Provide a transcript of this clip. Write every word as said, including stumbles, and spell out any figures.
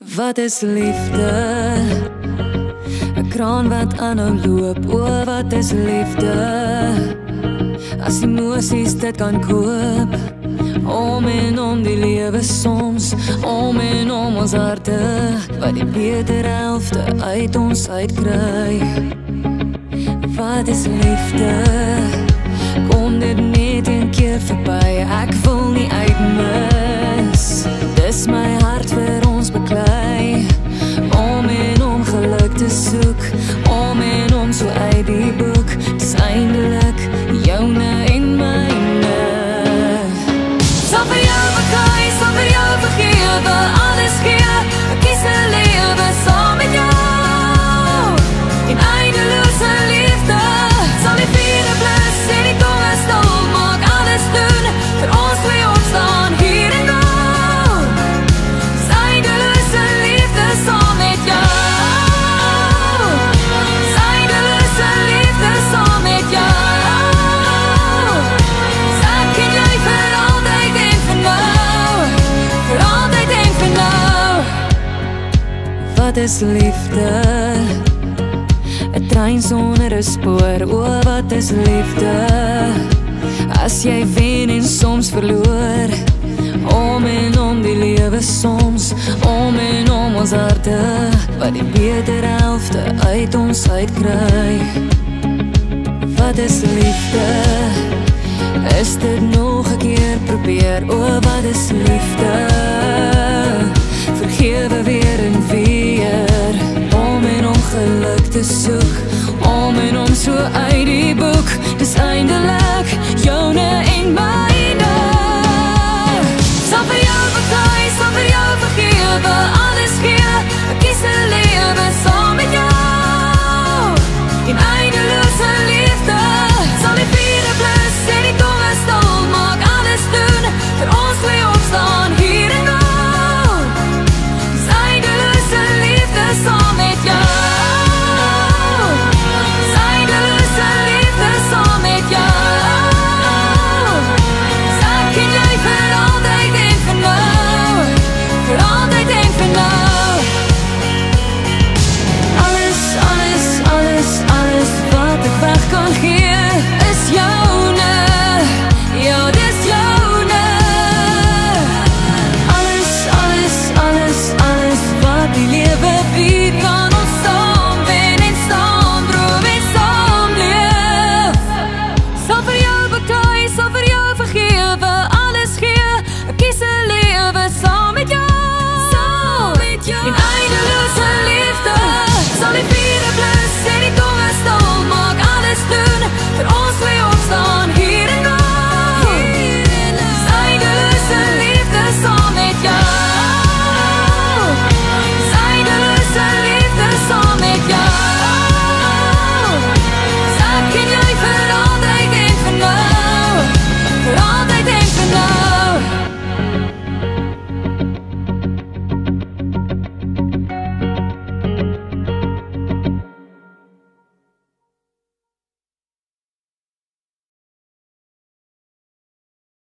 Wat is liefde? 'n kraan wat aanhou loop. O, wat is liefde? As emosies dit kan koop. Om en om die lewe soms, om en om ons harte, wat die beter helfte uit ons uitkry. Wat is liefde? Kom dit net een keer verby, ek wil nie uitmis. Dis my hart vir ons beklei, om en om geluk te soek, om en om so uit die boek, dis eindelik joune en myne. Sal vir jou beklei, sal vir jou vergewe, alles gee, ek kies 'n lewe saam met jou. En eindeloose liefde, sal die vierde blus en die tonge stil maak, alles doen, vir ons twee opstaan hier en nou. Dis eindeloose liefde saam met jou. Dis eindeloose liefde saam met jou. Dis ek en jy vir altyd en vir nou, vir altyd en vir nou. Wat is liefde? 'n trein sonder 'n spoor, o wat is liefde? As jy wen en soms verloor, om en om die lewe soms, om en om ons harte, wat die beter helfte uit ons uitkry. Wat is liefde? Is dit nog 'n keer probeer, o wat is liefde? Vergewe weer en weer, om en om geluk te soek, om en om so uit die boek, dis eindelik joune en myne. Sal vir jou beklei, sal vir jou vergewe, alles gee, ek kies 'n lewe saam met jou. En eindeloose liefde, sal die vierde blus en die tonge stil maak, alles doen, vir ons twee opstaan hier en nou. Dis eindeloose liefde saam met jou. And I